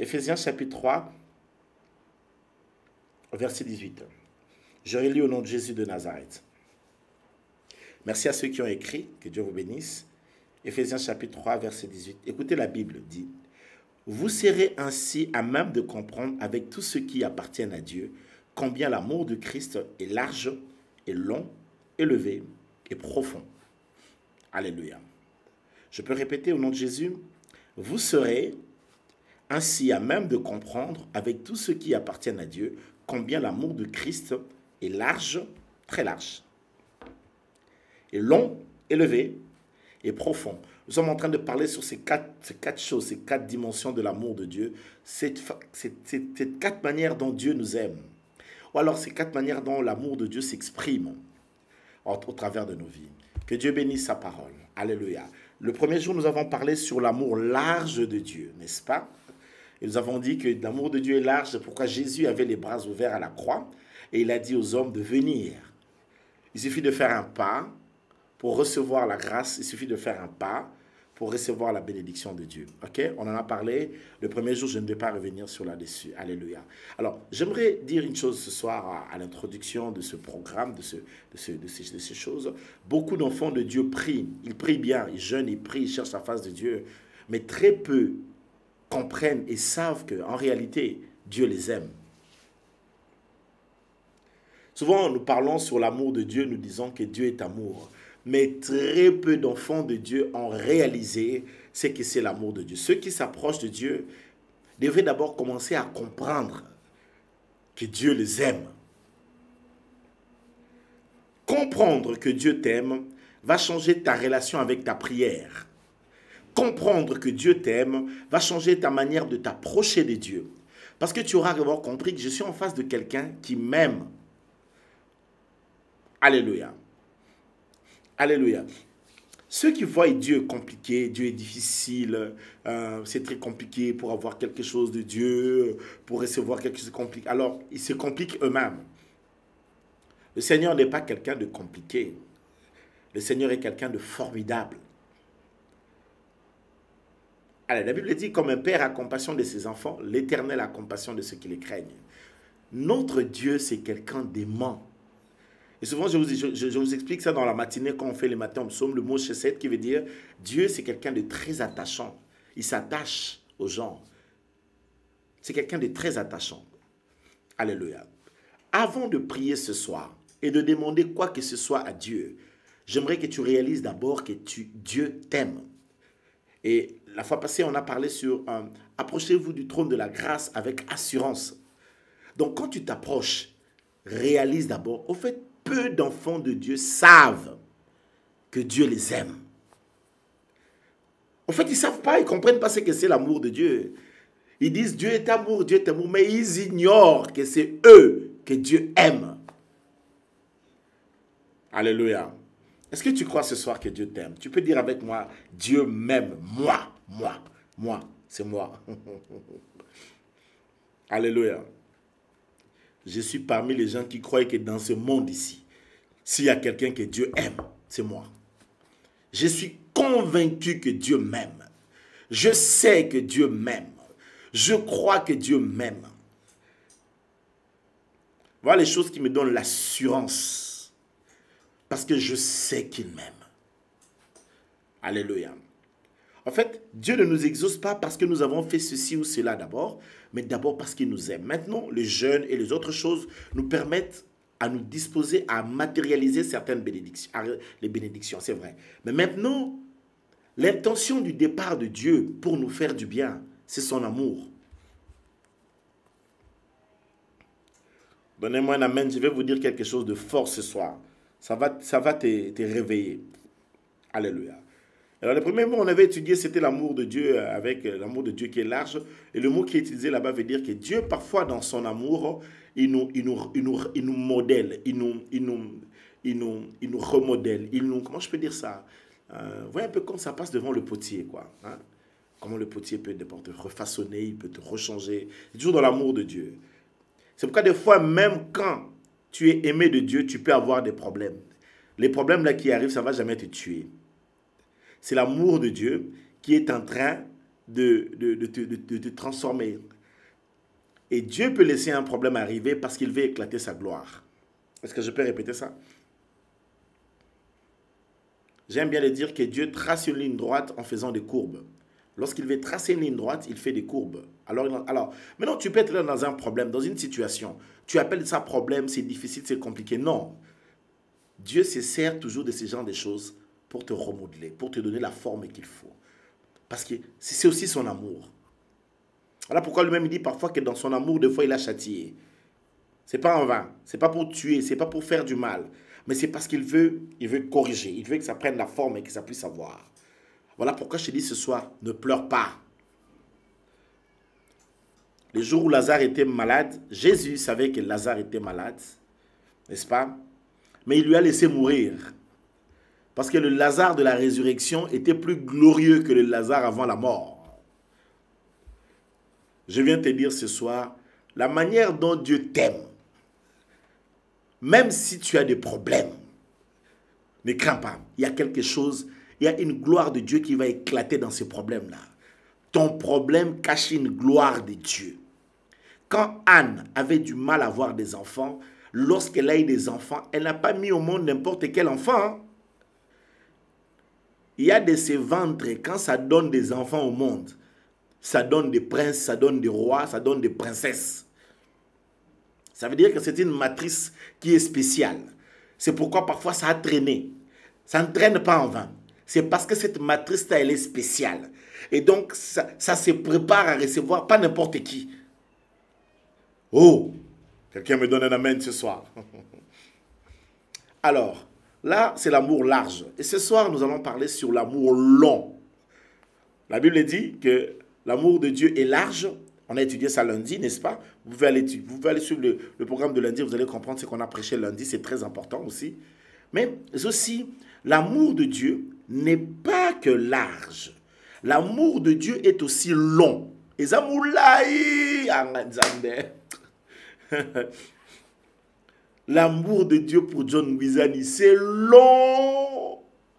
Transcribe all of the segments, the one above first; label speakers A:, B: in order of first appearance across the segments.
A: Éphésiens chapitre 3, verset 18. Je relis au nom de Jésus de Nazareth. Merci à ceux qui ont écrit, que Dieu vous bénisse. Éphésiens chapitre 3, verset 18. Écoutez, la Bible dit: vous serez ainsi à même de comprendre avec tout ce qui appartient à Dieu combien l'amour de Christ est large, et long, élevé et profond. Alléluia. Je peux répéter au nom de Jésus: vous serez ainsi à même de comprendre avec tout ce qui appartient à Dieu combien l'amour de Christ est large, très large, et long, élevé et profond. Nous sommes en train de parler sur ces quatre choses, ces quatre dimensions de l'amour de Dieu, ces quatre manières dont Dieu nous aime, ou alors ces quatre manières dont l'amour de Dieu s'exprime au travers de nos vies. Que Dieu bénisse sa parole. Alléluia. Le premier jour, nous avons parlé sur l'amour large de Dieu, n'est-ce pas? Et nous avons dit que l'amour de Dieu est large, c'est pourquoi Jésus avait les bras ouverts à la croix et il a dit aux hommes de venir. Il suffit de faire un pas pour recevoir la grâce, il suffit de faire un pas pour recevoir la bénédiction de Dieu. Ok? On en a parlé le premier jour, je ne vais pas revenir sur là-dessus. Alléluia. Alors, j'aimerais dire une chose ce soir à l'introduction de ce programme, de ces choses. Beaucoup d'enfants de Dieu prient. Ils prient bien, ils jeûnent, ils prient, ils cherchent la face de Dieu. Mais très peu comprennent et savent qu'en réalité, Dieu les aime. Souvent, nous parlons sur l'amour de Dieu, nous disons que Dieu est amour. Mais très peu d'enfants de Dieu ont réalisé ce que c'est l'amour de Dieu. Ceux qui s'approchent de Dieu devraient d'abord commencer à comprendre que Dieu les aime. Comprendre que Dieu t'aime va changer ta relation avec ta prière. Comprendre que Dieu t'aime va changer ta manière de t'approcher de Dieu. Parce que tu auras d'abord compris que je suis en face de quelqu'un qui m'aime. Alléluia. Alléluia. Ceux qui voient Dieu compliqué, Dieu est difficile, c'est très compliqué pour avoir quelque chose de Dieu, pour recevoir quelque chose de compliqué. Alors, ils se compliquent eux-mêmes. Le Seigneur n'est pas quelqu'un de compliqué. Le Seigneur est quelqu'un de formidable. Alors, la Bible dit, comme un père a compassion de ses enfants, l'Éternel a compassion de ceux qui les craignent. Notre Dieu, c'est quelqu'un d'aimant. Et souvent, je vous explique ça dans la matinée quand on fait les matins en psaume, le mot chesed qui veut dire Dieu, c'est quelqu'un de très attachant. Il s'attache aux gens. C'est quelqu'un de très attachant. Alléluia. Avant de prier ce soir et de demander quoi que ce soit à Dieu, j'aimerais que tu réalises d'abord que Dieu t'aime. Et la fois passée, on a parlé sur approchez-vous du trône de la grâce avec assurance. Donc, quand tu t'approches, réalise d'abord, au fait, peu d'enfants de Dieu savent que Dieu les aime. En fait, ils ne savent pas, ils ne comprennent pas ce que c'est l'amour de Dieu. Ils disent Dieu est amour, mais ils ignorent que c'est eux que Dieu aime. Alléluia. Est-ce que tu crois ce soir que Dieu t'aime? Tu peux dire avec moi, Dieu m'aime, moi, c'est moi. Alléluia. Je suis parmi les gens qui croient que dans ce monde ici, s'il y a quelqu'un que Dieu aime, c'est moi. Je suis convaincu que Dieu m'aime. Je sais que Dieu m'aime. Je crois que Dieu m'aime. Voilà les choses qui me donnent l'assurance. Parce que je sais qu'il m'aime. Alléluia. En fait, Dieu ne nous exauce pas parce que nous avons fait ceci ou cela d'abord, mais d'abord parce qu'il nous aime. Maintenant, le jeûne et les autres choses nous permettent à nous disposer à matérialiser certaines bénédictions. Les bénédictions, c'est vrai. Mais maintenant, l'intention du départ de Dieu pour nous faire du bien, c'est son amour. Donnez-moi un amen, je vais vous dire quelque chose de fort ce soir. Ça va te réveiller. Alléluia. Alors, le premier mot qu'on avait étudié, c'était l'amour de Dieu, avec l'amour de Dieu qui est large. Et le mot qui est utilisé là-bas veut dire que Dieu, parfois, dans son amour, il nous modèle, il nous remodèle, comment je peux dire ça? Vous voyez un peu comme ça passe devant le potier, quoi. Hein? Comment le potier peut te refaçonner, il peut te rechanger. C'est toujours dans l'amour de Dieu. C'est pourquoi des fois, même quand tu es aimé de Dieu, tu peux avoir des problèmes. Les problèmes là qui arrivent, ça ne va jamais te tuer. C'est l'amour de Dieu qui est en train de te transformer. Et Dieu peut laisser un problème arriver parce qu'il veut éclater sa gloire. Est-ce que je peux répéter ça? J'aime bien le dire que Dieu trace une ligne droite en faisant des courbes. Lorsqu'il veut tracer une ligne droite, il fait des courbes. Alors maintenant, tu peux être là dans un problème, dans une situation. Tu appelles ça problème, c'est difficile, c'est compliqué. Non. Dieu se sert toujours de ce genre de choses pour te remodeler, pour te donner la forme qu'il faut. Parce que c'est aussi son amour. Voilà pourquoi lui-même il dit parfois que dans son amour, des fois, il a châtié. Ce n'est pas en vain. Ce n'est pas pour tuer, ce n'est pas pour faire du mal. Mais c'est parce qu'il veut corriger. Il veut que ça prenne la forme et que ça puisse avoir. Voilà pourquoi je te dis ce soir, ne pleure pas. Le jour où Lazare était malade, Jésus savait que Lazare était malade, n'est-ce pas? Mais il lui a laissé mourir. Parce que le Lazare de la résurrection était plus glorieux que le Lazare avant la mort. Je viens te dire ce soir, la manière dont Dieu t'aime, même si tu as des problèmes, ne crains pas. Il y a quelque chose, il y a une gloire de Dieu qui va éclater dans ces problèmes-là. Ton problème cache une gloire de Dieu. Quand Anne avait du mal à avoir des enfants, lorsqu'elle a eu des enfants, elle n'a pas mis au monde n'importe quel enfant. Il y a de ces ventres, quand ça donne des enfants au monde, ça donne des princes, ça donne des rois, ça donne des princesses. Ça veut dire que c'est une matrice qui est spéciale. C'est pourquoi parfois ça a traîné. Ça ne traîne pas en vain. C'est parce que cette matrice-là, elle est spéciale. Et donc, ça se prépare à recevoir pas n'importe qui. Oh, quelqu'un me donne un amen ce soir. Alors, là, c'est l'amour large. Et ce soir, nous allons parler sur l'amour long. La Bible dit que l'amour de Dieu est large. On a étudié ça lundi, n'est-ce pas? Vous pouvez aller suivre le programme de lundi, vous allez comprendre ce qu'on a prêché lundi, c'est très important aussi. Mais aussi, l'amour de Dieu n'est pas que large. L'amour de Dieu est aussi long. Et l'amour de Dieu pour John Wizani, c'est long.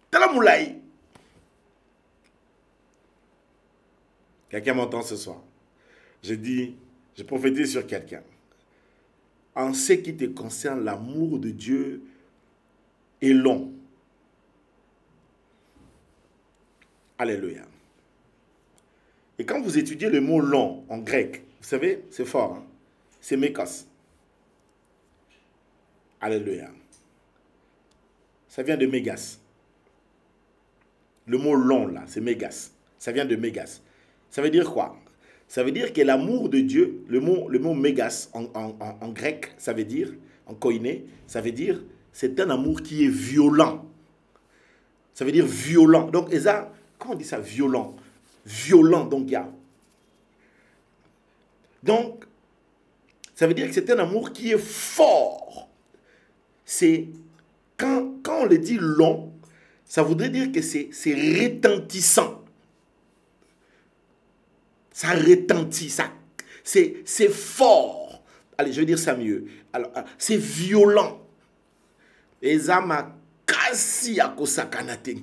A: Quelqu'un m'entend ce soir? Je prophétise sur quelqu'un. En ce qui te concerne, l'amour de Dieu est long. Alléluia. Et quand vous étudiez le mot long en grec, vous savez, c'est fort, hein? C'est mékos. Alléluia. Ça vient de mégas. Le mot long là, c'est mégas. Ça vient de mégas. Ça veut dire quoi? Ça veut dire que l'amour de Dieu, le mot mégas en grec, ça veut dire, en koiné, ça veut dire, c'est un amour qui est violent. Ça veut dire violent. Donc, Eza, comment on dit ça, violent? Violent, donc il y a. Donc, ça veut dire que c'est un amour qui est fort. C'est, quand on le dit long, ça voudrait dire que c'est retentissant. Ça retentit, c'est fort. Allez, je vais dire ça mieux. Alors, c'est violent. Ezama kasi akosakanate.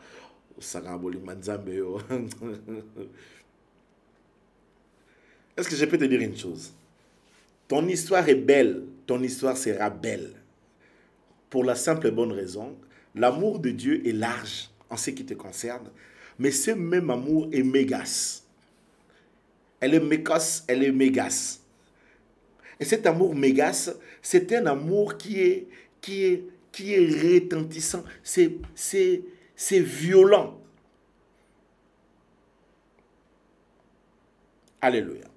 A: Est-ce que je peux te dire une chose? Ton histoire est belle, ton histoire sera belle. Pour la simple et bonne raison, l'amour de Dieu est large en ce qui te concerne, mais ce même amour est mégas. Elle est mécos, elle est mégas. Et cet amour mégas, c'est un amour qui est retentissant. C'est violent. Alléluia.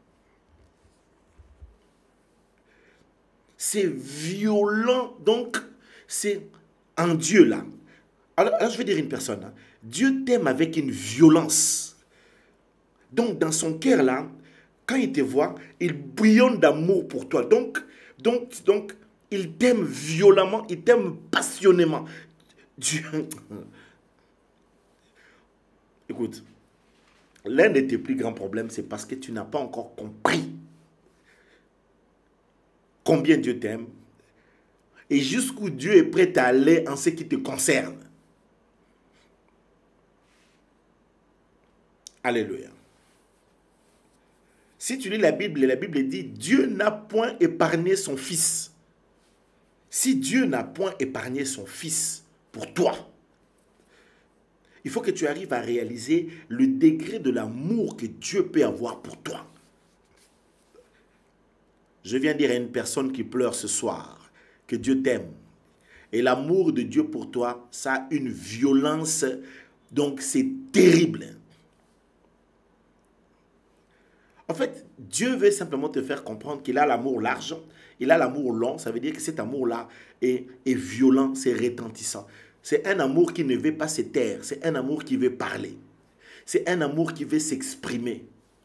A: C'est violent, donc c'est en Dieu là. Alors je vais dire une personne, hein. Dieu t'aime avec une violence. Donc, dans son cœur, là, quand il te voit, il bouillonne d'amour pour toi. Donc, il t'aime violemment, il t'aime passionnément. Dieu... Écoute, l'un de tes plus grands problèmes, c'est parce que tu n'as pas encore compris combien Dieu t'aime et jusqu'où Dieu est prêt à aller en ce qui te concerne. Alléluia. Si tu lis la Bible dit, Dieu n'a point épargné son Fils. Si Dieu n'a point épargné son Fils pour toi, il faut que tu arrives à réaliser le degré de l'amour que Dieu peut avoir pour toi. Je viens dire à une personne qui pleure ce soir que Dieu t'aime. Et l'amour de Dieu pour toi, ça a une violence, donc c'est terrible. En fait, Dieu veut simplement te faire comprendre qu'il a l'amour large, il a l'amour long, ça veut dire que cet amour-là est violent, c'est retentissant. C'est un amour qui ne veut pas se taire, c'est un amour qui veut parler. C'est un amour qui veut s'exprimer.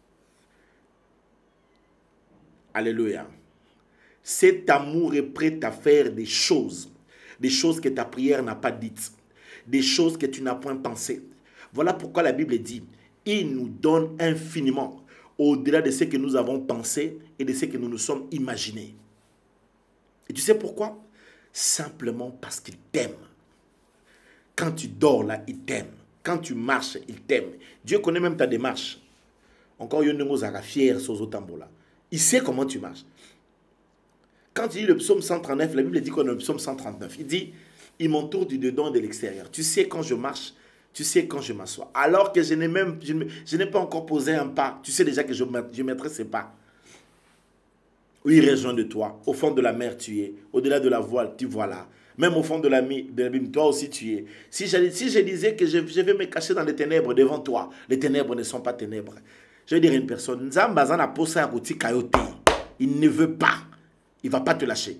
A: Alléluia. Cet amour est prêt à faire des choses que ta prière n'a pas dites, des choses que tu n'as point pensées. Voilà pourquoi la Bible dit, il nous donne infiniment, au-delà de ce que nous avons pensé et de ce que nous nous sommes imaginés. Et tu sais pourquoi? Simplement parce qu'il t'aime. Quand tu dors là, il t'aime. Quand tu marches, il t'aime. Dieu connaît même ta démarche. Encore une fois, fier sur là. Il sait comment tu marches. Quand il lit le psaume 139, la Bible dit qu'on est le psaume 139. Il dit, il m'entoure du dedans et de l'extérieur. Tu sais quand je marche, tu sais quand je m'assois. Alors que je n'ai pas encore posé un pas. Tu sais déjà que je mettrai ces pas. Oui, il rejoint de toi. Au fond de la mer, tu es. Au-delà de la voile, tu vois là. Même au fond de l'abîme, toi aussi tu es. Si je disais que je vais me cacher dans les ténèbres devant toi, les ténèbres ne sont pas ténèbres. Je vais dire à une personne, il ne veut pas. Il ne va pas te lâcher.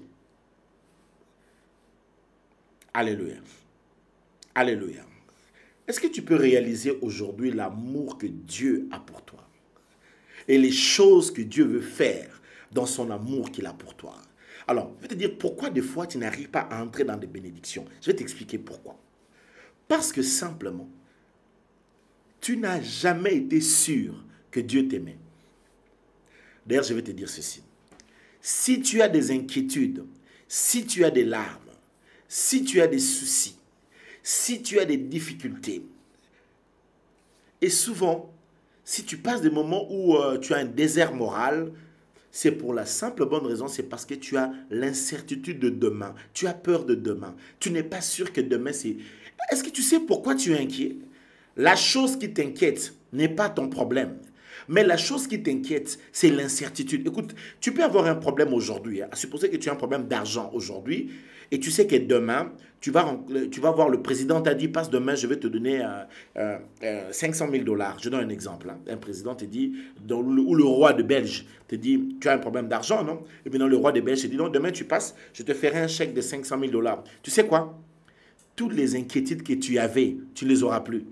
A: Alléluia. Alléluia. Est-ce que tu peux réaliser aujourd'hui l'amour que Dieu a pour toi? Et les choses que Dieu veut faire dans son amour qu'il a pour toi? Alors, je vais te dire pourquoi des fois tu n'arrives pas à entrer dans des bénédictions. Je vais t'expliquer pourquoi. Parce que simplement, tu n'as jamais été sûr que Dieu t'aimait. D'ailleurs, je vais te dire ceci. Si tu as des inquiétudes, si tu as des larmes, si tu as des soucis, si tu as des difficultés, et souvent, si tu passes des moments où tu as un désert moral, c'est pour la simple bonne raison, c'est parce que tu as l'incertitude de demain. Tu as peur de demain. Tu n'es pas sûr que demain c'est... Est-ce que tu sais pourquoi tu es inquiet? La chose qui t'inquiète n'est pas ton problème. Mais la chose qui t'inquiète, c'est l'incertitude. Écoute, tu peux avoir un problème aujourd'hui. À supposer que tu as un problème d'argent aujourd'hui et tu sais que demain, tu vas voir le président t'a dit, passe demain, je vais te donner 500 000 $. Je donne un exemple. Hein. Un président te dit, ou le roi de Belge te dit, tu as un problème d'argent, non? Et bien le roi de Belge te dit, non, demain tu passes, je te ferai un chèque de 500 000 $. Tu sais quoi? Toutes les inquiétudes que tu avais, tu ne les auras plus.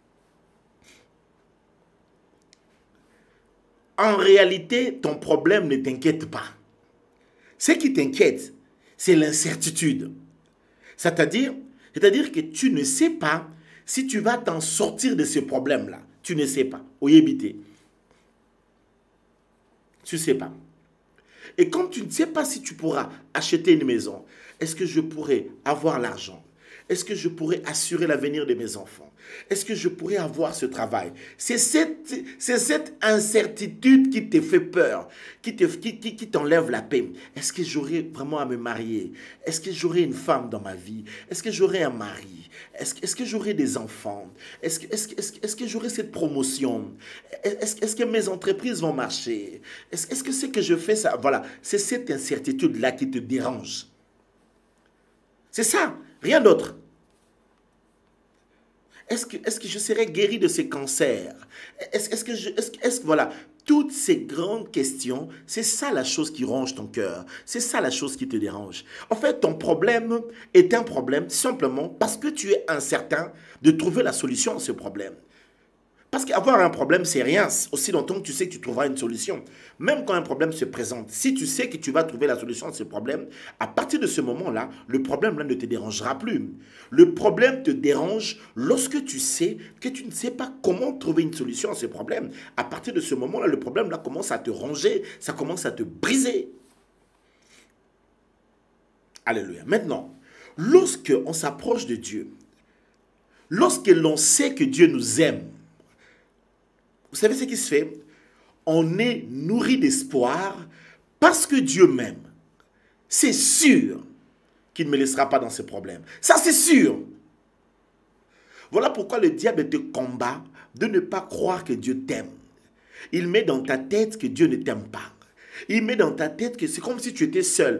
A: En réalité, ton problème ne t'inquiète pas. Ce qui t'inquiète, c'est l'incertitude. C'est-à-dire que tu ne sais pas si tu vas t'en sortir de ce problème-là. Tu ne sais pas. Tu ne sais pas. Et comme tu ne sais pas si tu pourras acheter une maison, est-ce que je pourrais avoir l'argent? Est-ce que je pourrais assurer l'avenir de mes enfants? Est-ce que je pourrais avoir ce travail? C'est cette incertitude qui te fait peur, qui t'enlève la paix. Est-ce que j'aurai vraiment à me marier? Est-ce que j'aurai une femme dans ma vie? Est-ce que j'aurai un mari? Est-ce que j'aurai des enfants? Est-ce que j'aurai cette promotion? Est-ce que mes entreprises vont marcher? Est-ce que ce que je fais, ça... Voilà, c'est cette incertitude-là qui te dérange. C'est ça, rien d'autre. Est-ce que je serai guéri de ce cancer? Voilà, toutes ces grandes questions, c'est ça la chose qui ronge ton cœur. C'est ça la chose qui te dérange. En fait, ton problème est un problème simplement parce que tu es incertain de trouver la solution à ce problème. Parce qu'avoir un problème, c'est rien, aussi longtemps que tu sais que tu trouveras une solution. Même quand un problème se présente, si tu sais que tu vas trouver la solution à ce problème, à partir de ce moment-là, le problème là ne te dérangera plus. Le problème te dérange lorsque tu sais que tu ne sais pas comment trouver une solution à ce problème. À partir de ce moment-là, le problème là commence à te ronger, ça commence à te briser. Alléluia. Maintenant, lorsque on s'approche de Dieu, lorsque l'on sait que Dieu nous aime, vous savez ce qui se fait? on est nourri d'espoir parce que Dieu m'aime. C'est sûr qu'il ne me laissera pas dans ses problèmes. Ça, c'est sûr. Voilà pourquoi le diable te combat de ne pas croire que Dieu t'aime. Il met dans ta tête que Dieu ne t'aime pas. Il met dans ta tête que c'est comme si tu étais seul.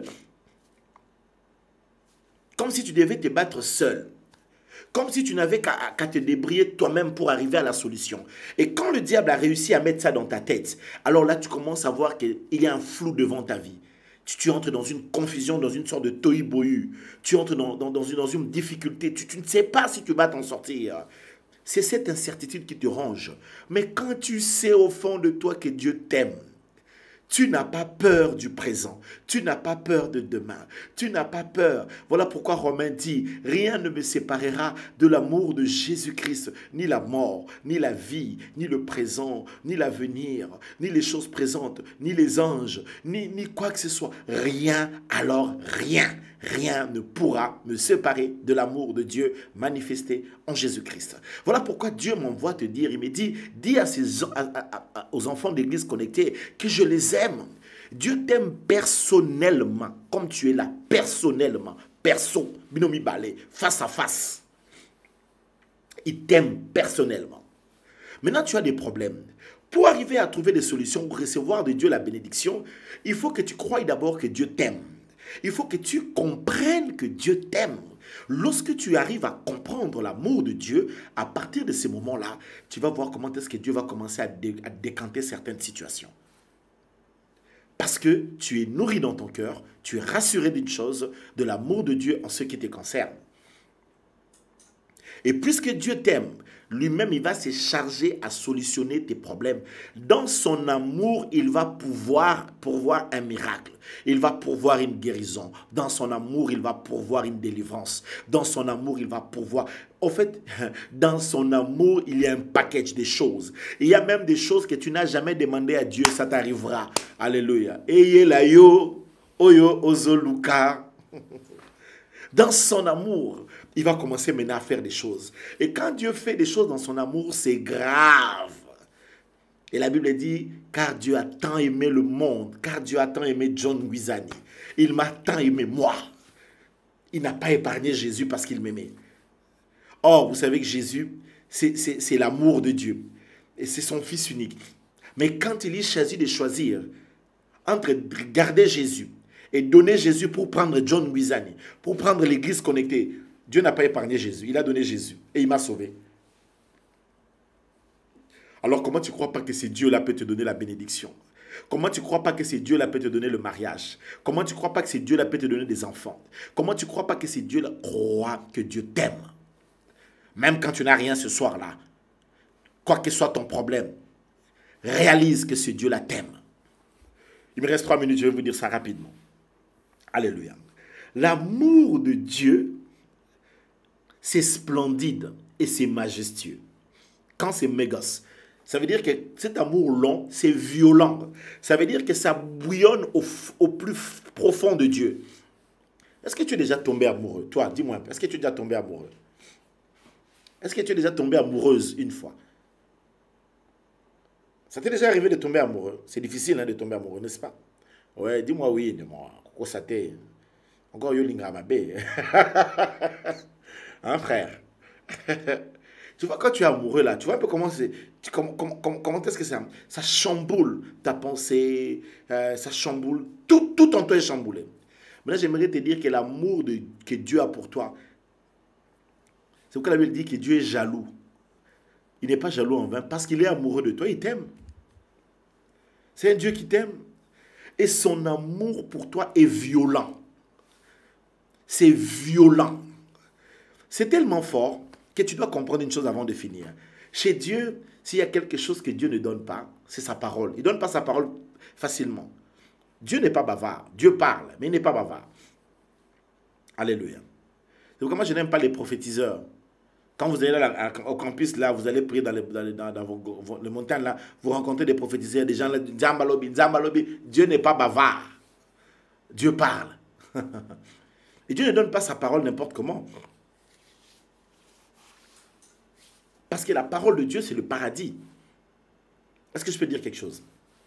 A: Comme si tu devais te battre seul. Comme si tu n'avais qu'à te débrouiller toi-même pour arriver à la solution. Et quand le diable a réussi à mettre ça dans ta tête, alors là, tu commences à voir qu'il y a un flou devant ta vie. Tu entres dans une confusion, dans une sorte de tohu-bohu. Tu entres dans une difficulté. Tu ne sais pas si tu vas t'en sortir. C'est cette incertitude qui te ronge. Mais quand tu sais au fond de toi que Dieu t'aime, tu n'as pas peur du présent. Tu n'as pas peur de demain. Tu n'as pas peur. Voilà pourquoi Romain dit, rien ne me séparera de l'amour de Jésus-Christ, ni la mort, ni la vie, ni le présent, ni l'avenir, ni les choses présentes, ni les anges, ni quoi que ce soit. Rien, alors rien. Rien ne pourra me séparer de l'amour de Dieu manifesté en Jésus-Christ. Voilà pourquoi Dieu m'envoie te dire, il me dit, dis aux enfants d'église connectés que je les aime. Dieu t'aime personnellement, comme tu es là, personnellement, perso, binomi balé, face à face. Il t'aime personnellement. Maintenant, tu as des problèmes. Pour arriver à trouver des solutions, pour recevoir de Dieu la bénédiction, il faut que tu croies d'abord que Dieu t'aime. Il faut que tu comprennes que Dieu t'aime. Lorsque tu arrives à comprendre l'amour de Dieu, à partir de ces moments-là, tu vas voir comment est-ce que Dieu va commencer à décanter certaines situations. Parce que tu es nourri dans ton cœur, tu es rassuré d'une chose, de l'amour de Dieu en ce qui te concerne. Et puisque Dieu t'aime, lui-même, il va se charger à solutionner tes problèmes. Dans son amour, il va pourvoir un miracle. Il va pourvoir une guérison. Dans son amour, il va pourvoir une délivrance. Dans son amour, il va pourvoir... En fait, dans son amour, il y a un package de choses. Il y a même des choses que tu n'as jamais demandé à Dieu, ça t'arrivera. Alléluia. Eye la yo, oyo ozoluka. Dans son amour, il va commencer maintenant à faire des choses. Et quand Dieu fait des choses dans son amour, c'est grave. Et la Bible dit, car Dieu a tant aimé le monde, car Dieu a tant aimé John Guizani. Il m'a tant aimé moi. Il n'a pas épargné Jésus parce qu'il m'aimait. Or, vous savez que Jésus, c'est l'amour de Dieu. Et c'est son Fils unique. Mais quand il choisit de choisir entre garder Jésus et donner Jésus pour prendre John Guizani, pour prendre l'église connectée, Dieu n'a pas épargné Jésus. Il a donné Jésus et il m'a sauvé. Alors comment tu ne crois pas que c'est Dieu-là peut te donner la bénédiction? Comment tu ne crois pas que c'est Dieu-là peut te donner le mariage? Comment tu ne crois pas que c'est Dieu-là peut te donner des enfants? Comment tu ne crois pas que c'est Dieu-là? Crois que Dieu t'aime. Même quand tu n'as rien ce soir-là, quoi que soit ton problème, réalise que ce Dieu-là t'aime. Il me reste 3 minutes, je vais vous dire ça rapidement. Alléluia. L'amour de Dieu, c'est splendide et c'est majestueux. Quand c'est mégos, ça veut dire que cet amour long, c'est violent. Ça veut dire que ça bouillonne au plus profond de Dieu. Est-ce que tu es déjà tombé amoureux? Toi, dis-moi, est-ce que tu es déjà tombé amoureux? Est-ce que tu es déjà tombé amoureuse une fois? Ça t'est déjà arrivé de tomber amoureux? C'est difficile de tomber amoureux, n'est-ce pas? Ouais, dis-moi oui, dis-moi. Pourquoi ça t'est... Encore yolinga ma bé. Hein, frère? Tu vois, quand tu es amoureux, là, tu vois un peu comment c'est... Comment est-ce que ça chamboule ta pensée, ça chamboule... Tout en toi est chamboulé. Maintenant, j'aimerais te dire que l'amour que Dieu a pour toi, c'est pourquoi la Bible dit que Dieu est jaloux. Il n'est pas jaloux en vain, parce qu'il est amoureux de toi, il t'aime. C'est un Dieu qui t'aime. Et son amour pour toi est violent. C'est violent. C'est tellement fort que tu dois comprendre une chose avant de finir. Chez Dieu, s'il y a quelque chose que Dieu ne donne pas, c'est sa parole. Il ne donne pas sa parole facilement. Dieu n'est pas bavard. Dieu parle, mais il n'est pas bavard. Alléluia. C'est pourquoi moi je n'aime pas les prophétiseurs. Quand vous allez là, au campus, là, vous allez prier dans les montagnes, là, vous rencontrez des prophétiseurs, des gens là, Nzambalobi. Dieu n'est pas bavard. Dieu parle. Et Dieu ne donne pas sa parole n'importe comment. Parce que la parole de Dieu, c'est le paradis. Est-ce que je peux dire quelque chose?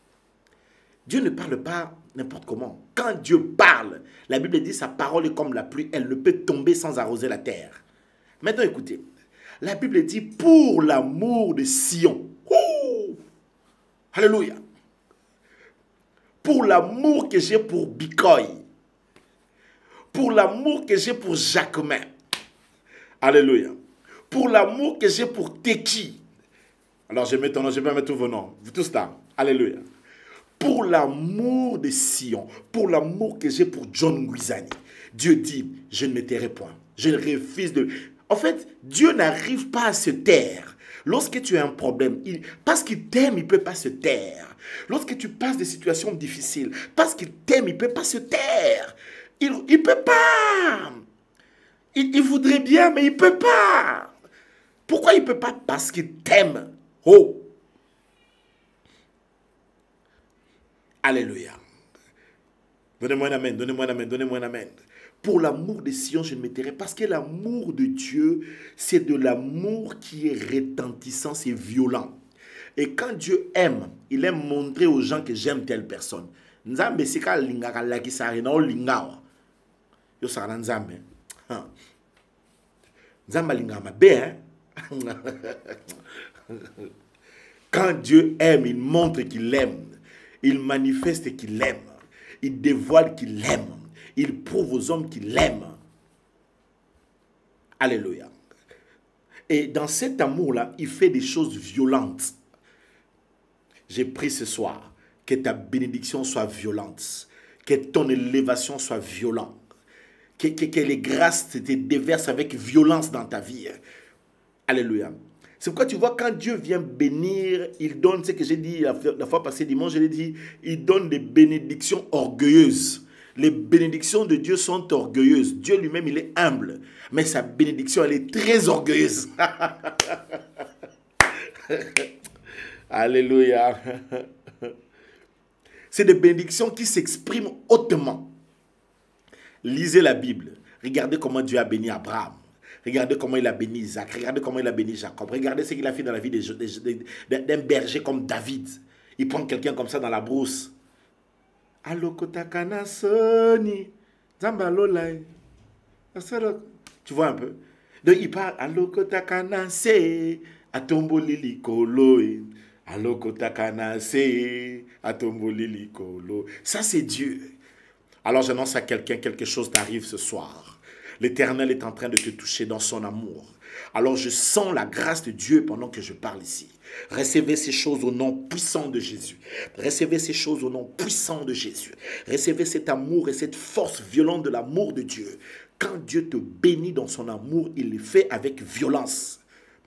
A: Dieu ne parle pas n'importe comment. Quand Dieu parle, la Bible dit sa parole est comme la pluie, elle ne peut tomber sans arroser la terre. Maintenant écoutez, la Bible dit pour l'amour de Sion. Ouh! Alléluia. Pour l'amour que j'ai pour Bikoy. Pour l'amour que j'ai pour Jacquemin. Alléluia. Pour l'amour que j'ai pour Teki. Alors je mets ton nom, je vais mettre tous vos noms. Vous tous là. Alléluia. Pour l'amour de Sion. Pour l'amour que j'ai pour John Guizani. Dieu dit, je ne me tairai point. Je refuse de... En fait, Dieu n'arrive pas à se taire. Lorsque tu as un problème, parce qu'il t'aime, il ne peut pas se taire. Lorsque tu passes des situations difficiles, parce qu'il t'aime, il ne peut pas se taire. Il ne peut pas. Il voudrait bien, mais il ne peut pas. Pourquoi il ne peut pas? Parce qu'il t'aime. Oh. Alléluia. Donnez-moi un amen, donnez-moi un amen, donnez-moi un amen. Pour l'amour de Sion, je ne me tairai. Parce que l'amour de Dieu, c'est de l'amour qui est retentissant, c'est violent. Et quand Dieu aime, il aime montrer aux gens que j'aime telle personne. Nzambe sika lingaka laki sari na olingawa. Yo sara nzambe. Nzambe lingaka mabe, hein? Quand Dieu aime, il montre qu'il aime. Il manifeste qu'il aime. Il dévoile qu'il aime. Il prouve aux hommes qu'il aime. Alléluia. Et dans cet amour-là, il fait des choses violentes. J'ai pris ce soir que ta bénédiction soit violente. Que ton élévation soit violente. Que les grâces te déversent avec violence dans ta vie. Alléluia. C'est pourquoi tu vois, quand Dieu vient bénir, il donne, ce que j'ai dit la fois passée dimanche, je l'ai dit, il donne des bénédictions orgueilleuses. Les bénédictions de Dieu sont orgueilleuses. Dieu lui-même, il est humble. Mais sa bénédiction, elle est très orgueilleuse. Alléluia. C'est des bénédictions qui s'expriment hautement. Lisez la Bible. Regardez comment Dieu a béni Abraham. Regardez comment il a béni Isaac. Regardez comment il a béni Jacob. Regardez ce qu'il a fait dans la vie d'un berger comme David. Il prend quelqu'un comme ça dans la brousse. Alokotakana soni. Zambalolai. Tu vois un peu? Donc il parle. Alokotakana se. Atomboli koloi. Alokotakana se. Atomboli kolo. Ça c'est Dieu. Alors j'annonce à quelqu'un, quelque chose t'arrive ce soir. L'Éternel est en train de te toucher dans son amour. Alors je sens la grâce de Dieu pendant que je parle ici. Recevez ces choses au nom puissant de Jésus. Recevez ces choses au nom puissant de Jésus. Recevez cet amour et cette force violente de l'amour de Dieu. Quand Dieu te bénit dans son amour, il le fait avec violence.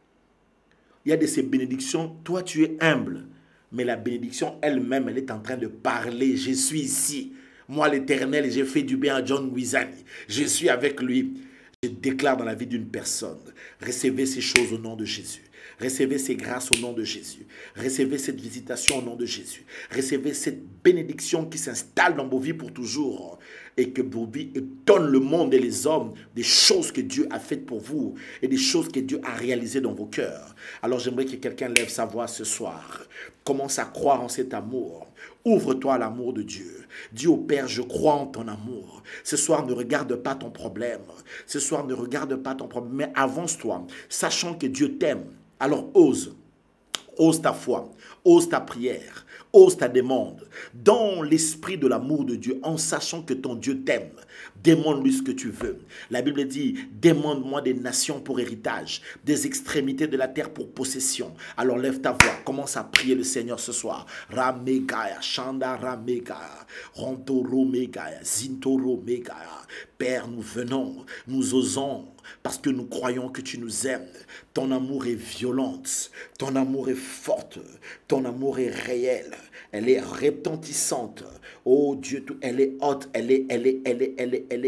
A: Il y a de ces bénédictions, toi tu es humble. Mais la bénédiction elle-même, elle est en train de parler. Je suis ici. Moi, l'Éternel, j'ai fait du bien à John Guizani. Je suis avec lui. Je déclare dans la vie d'une personne. Recevez ces choses au nom de Jésus. Recevez ces grâces au nom de Jésus. Recevez cette visitation au nom de Jésus. Recevez cette bénédiction qui s'installe dans vos vies pour toujours. Et que vos vies étonnent le monde et les hommes des choses que Dieu a faites pour vous et des choses que Dieu a réalisées dans vos cœurs. Alors j'aimerais que quelqu'un lève sa voix ce soir. Commence à croire en cet amour. Ouvre-toi à l'amour de Dieu. Dis au Père, je crois en ton amour. Ce soir, ne regarde pas ton problème. Ce soir, ne regarde pas ton problème, mais avance-toi, sachant que Dieu t'aime. Alors ose. Ose ta foi. Ose ta prière. Ose ta demande. Dans l'esprit de l'amour de Dieu, en sachant que ton Dieu t'aime. Demande-lui ce que tu veux. La Bible dit, demande-moi des nations pour héritage, des extrémités de la terre pour possession. Alors lève ta voix, commence à prier le Seigneur ce soir. Ramegaya, Shanda Ramegaya, Rantoro Megaya, Zintoro Megaya. Père, nous venons, nous osons, parce que nous croyons que tu nous aimes. Ton amour est violente, ton amour est forte, ton amour est réel, elle est retentissante. Oh Dieu, elle est haute, elle est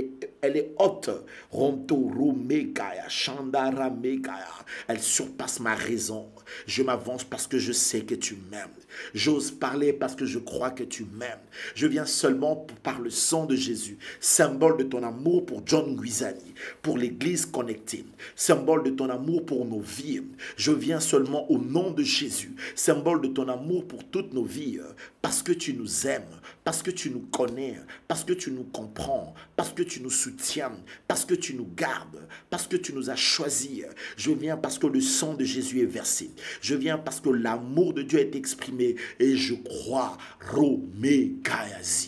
A: Elle est haute. Rontoro megaya, Chandara megaya. Elle surpasse ma raison. Je m'avance parce que je sais que tu m'aimes. J'ose parler parce que je crois que tu m'aimes. Je viens seulement par le sang de Jésus, symbole de ton amour pour John Guizani, pour l'église connectée, symbole de ton amour pour nos vies. Je viens seulement au nom de Jésus, symbole de ton amour pour toutes nos vies, parce que tu nous aimes, parce que tu nous connais, parce que tu nous comprends, parce que tu nous soutiens, parce que tu nous gardes, parce que tu nous as choisis. Je viens parce que le sang de Jésus est versé. Je viens parce que l'amour de Dieu est exprimé et je crois. Rome Kayazi,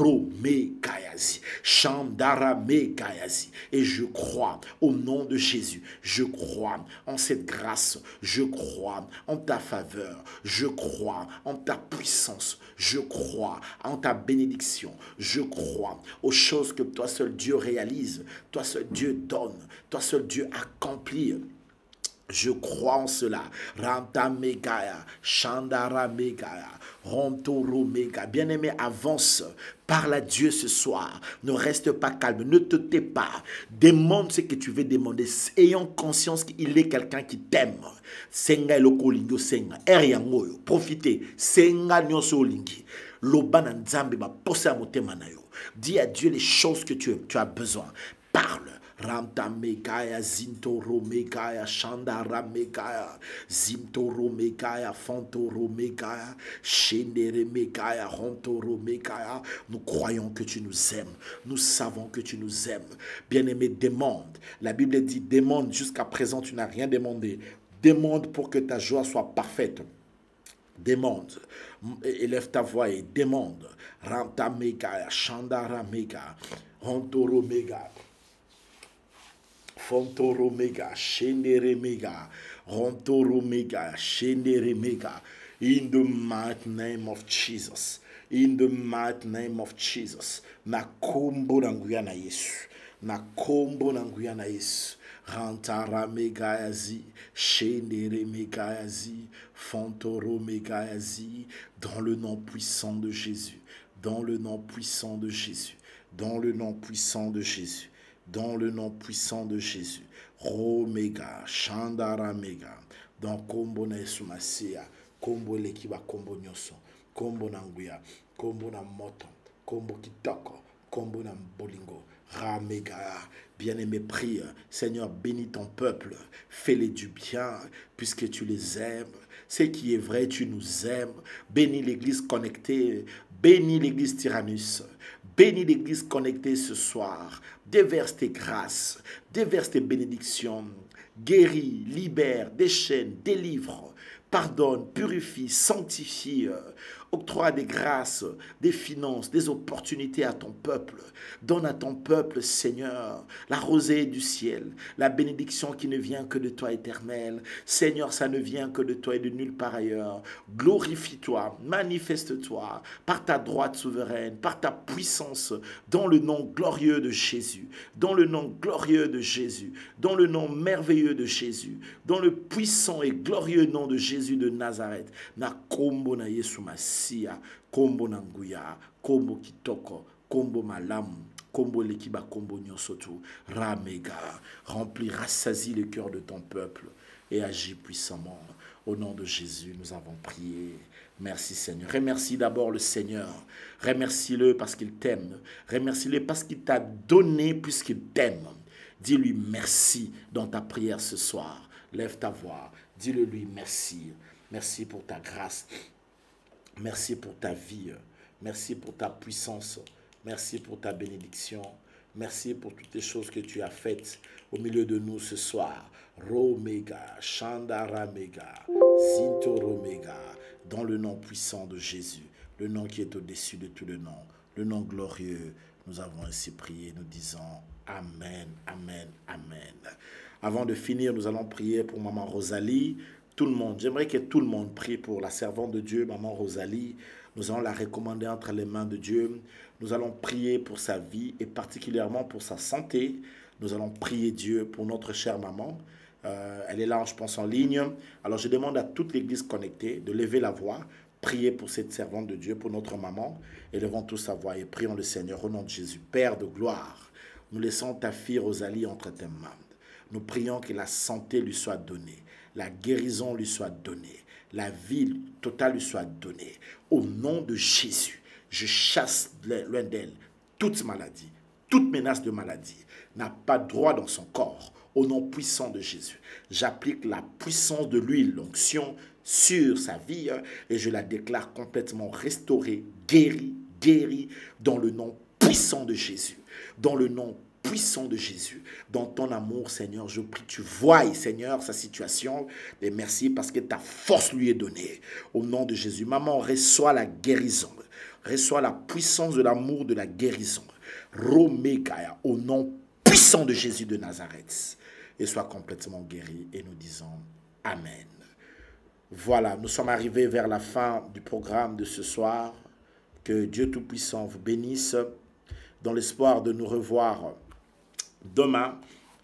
A: Chandara me Kayazi. Et je crois au nom de Jésus. Je crois en cette grâce. Je crois en ta faveur. Je crois en ta puissance. Je crois en ta bénédiction. Je crois aux choses que toi seul Dieu réalise. Toi seul Dieu donne. Toi seul Dieu accomplit. Je crois en cela. Ranta Megaya, Chandara Megaya, Rontoro Megaya. Bien-aimé, avance. Parle à Dieu ce soir. Ne reste pas calme. Ne te tais pas. Demande ce que tu veux demander. Ayant conscience qu'il est quelqu'un qui t'aime. Senga eloko lingo senga. Eriangoyo. Profitez. Senga nyoso lingi. Lobana nzambe ba pose a motema na yo. Dis à Dieu les choses que tu as besoin. Parle. Ramta Megaya, Zintoro Megaya, Chandara Megaya, Zintoro Megaya, Fantoro Megaya, Shendere Megaya, Rontoro Megaya. Nous croyons que tu nous aimes. Nous savons que tu nous aimes. Bien-aimé, demande. La Bible dit demande. Jusqu'à présent, tu n'as rien demandé. Demande pour que ta joie soit parfaite. Demande. Élève ta voix et demande. Ramta Megaya, Chandara Megaya, Rontoro Megaya. Fontoro mega, Shendere mega, Rontoro mega, Shendere mega. In the mighty name of Jesus. In the mighty name of Jesus. Na kombo na nguya na Yesu. Na kombo na nguya na Yesu. Rantara mega yazi, Shendere mega yazi, Fontoro mega yazi. Dans le nom puissant de Jésus. Dans le nom puissant de Jésus. Dans le nom puissant de Jésus. Dans le nom puissant de Jésus. Romega, Chandara Mega. Dans Kombo na Esumasia. Kombo lekiba Kombo nyoso. Kombo na nguya. Kombo na moto. Kombo kitoko. Kombo na bolingo. Ramega. Bien-aimé, prie. Seigneur, bénis ton peuple. Fais-les du bien, puisque tu les aimes. Ce qui est vrai, tu nous aimes. Bénis l'église connectée. Bénis l'église Tyrannus. Bénis l'église connectée ce soir. Déverse tes grâces. Déverse tes bénédictions. Guéris, libère, déchaîne, délivre. Pardonne, purifie, sanctifie. Octroie des grâces, des finances, des opportunités à ton peuple. Donne à ton peuple, Seigneur, la rosée du ciel, la bénédiction qui ne vient que de toi, Éternel. Seigneur, ça ne vient que de toi et de nulle part ailleurs. Glorifie-toi, manifeste-toi par ta droite souveraine, par ta puissance, dans le nom glorieux de Jésus, dans le nom glorieux de Jésus, dans le nom merveilleux de Jésus, dans le puissant et glorieux nom de Jésus de Nazareth. Na kombo na Yesu Masia, kombo na nguya, kombo kitoko, kombo malamu, kombo lekiba, kombo nyosotu, ramega. Remplis, rassasie le cœur de ton peuple et agis puissamment. Au nom de Jésus, nous avons prié. Merci Seigneur. Remercie d'abord le Seigneur. Remercie-le parce qu'il t'aime. Remercie-le parce qu'il t'a donné puisqu'il t'aime. Dis-lui merci dans ta prière ce soir. Lève ta voix. Dis-le lui merci. Merci pour ta grâce. Merci pour ta vie. Merci pour ta puissance. Merci pour ta bénédiction. Merci pour toutes les choses que tu as faites au milieu de nous ce soir. Romega, Chandara Mega, Zintoro Mega, dans le nom puissant de Jésus, le nom qui est au-dessus de tout le nom, le nom glorieux. Nous avons ainsi prié, nous disons Amen, Amen, Amen. Avant de finir, nous allons prier pour Maman Rosalie. Tout le monde, j'aimerais que tout le monde prie pour la servante de Dieu, Maman Rosalie. Nous allons la recommander entre les mains de Dieu. Nous allons prier pour sa vie et particulièrement pour sa santé. Nous allons prier Dieu pour notre chère maman. Elle est là, je pense, en ligne. Alors, je demande à toute l'église connectée de lever la voix, prier pour cette servante de Dieu, pour notre maman. Élevons tous sa voix et prions le Seigneur au nom de Jésus. Père de gloire, Nous laissons ta fille Rosalie entre tes mains. Nous prions que la santé lui soit donnée, la guérison lui soit donnée, la vie totale lui soit donnée. Au nom de Jésus, je chasse loin d'elle toute maladie, toute menace de maladie n'a pas droit dans son corps. Au nom puissant de Jésus, j'applique la puissance de l'huile, l'onction sur sa vie et je la déclare complètement restaurée, guérie dans le nom puissant de Jésus. Dans le nom puissant de Jésus, dans ton amour, Seigneur, je prie, tu vois, Seigneur, sa situation, et merci parce que ta force lui est donnée. Au nom de Jésus, maman, reçois la guérison, reçois la puissance de l'amour de la guérison. Romekaya, au nom puissant de Jésus de Nazareth, et sois complètement guéri, et nous disons Amen. Voilà, nous sommes arrivés vers la fin du programme de ce soir. Que Dieu Tout-Puissant vous bénisse, dans l'espoir de nous revoir demain,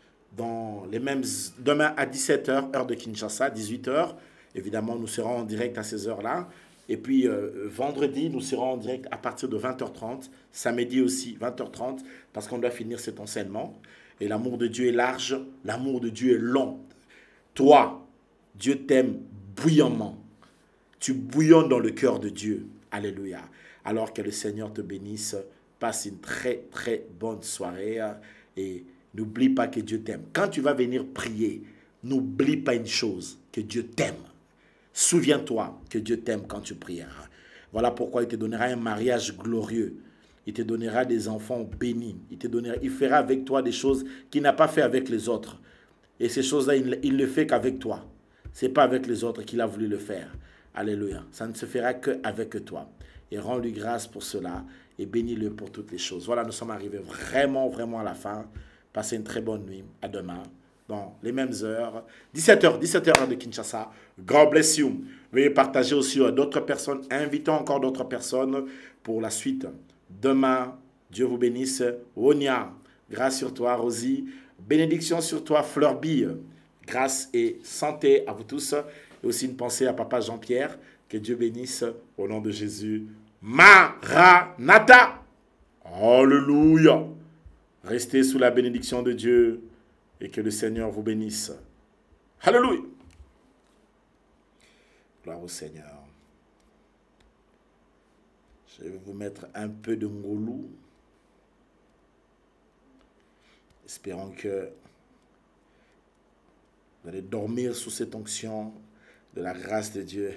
A: demain à 17h, heure de Kinshasa, 18h. Évidemment, nous serons en direct à ces heures-là. Et puis, vendredi, nous serons en direct à partir de 20h30. Samedi aussi, 20h30, parce qu'on doit finir cet enseignement. Et l'amour de Dieu est large, l'amour de Dieu est long. Toi, Dieu t'aime bouillamment. Tu bouillonnes dans le cœur de Dieu. Alléluia. Alors que le Seigneur te bénisse. Passe une très, très bonne soirée. Et n'oublie pas que Dieu t'aime. Quand tu vas venir prier, n'oublie pas une chose, que Dieu t'aime. Souviens-toi que Dieu t'aime quand tu prieras. Voilà pourquoi il te donnera un mariage glorieux. Il te donnera des enfants bénis. Il fera avec toi des choses qu'il n'a pas fait avec les autres. Et ces choses-là, il ne le fait qu'avec toi. Ce n'est pas avec les autres qu'il a voulu le faire. Alléluia. Ça ne se fera qu'avec toi. Et rends-lui grâce pour cela et bénis-le pour toutes les choses. Voilà, nous sommes arrivés vraiment, vraiment à la fin. Passez une très bonne nuit. À demain, dans les mêmes heures. 17h de Kinshasa. God bless you. Veuillez partager aussi à d'autres personnes. Invitons encore d'autres personnes pour la suite. Demain, Dieu vous bénisse. Onia, grâce sur toi, Rosie. Bénédiction sur toi, Fleurby. Grâce et santé à vous tous. Et aussi une pensée à Papa Jean-Pierre. Que Dieu bénisse au nom de Jésus. Maranatha. Alléluia. Restez sous la bénédiction de Dieu et que le Seigneur vous bénisse. Alléluia. Gloire au Seigneur. Je vais vous mettre un peu de ngoulou. Espérons que vous allez dormir sous cette onction de la grâce de Dieu.